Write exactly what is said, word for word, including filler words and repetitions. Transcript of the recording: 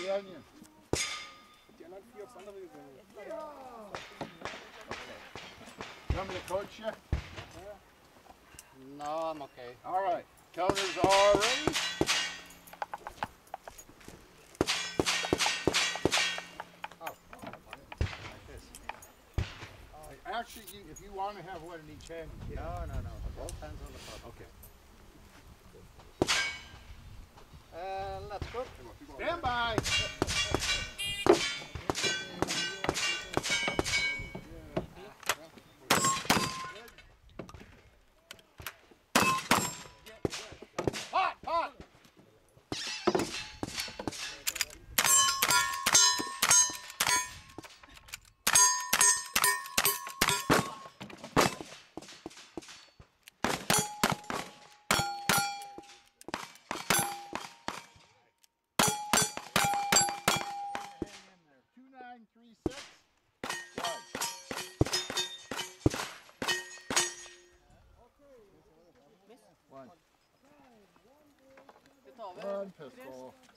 the onion. Die anderen vier aufs andere gegangen. You want me to coach you? No, I'm okay. All right. Counters are ready. Oh, like this. Actually, you, if you want to have one in each hand, you can. No, no, no. Both hands on the pot. Okay. Uh, let's go. Stand by. Hot, hot. Two nine three six. One. Vi tar One pistol.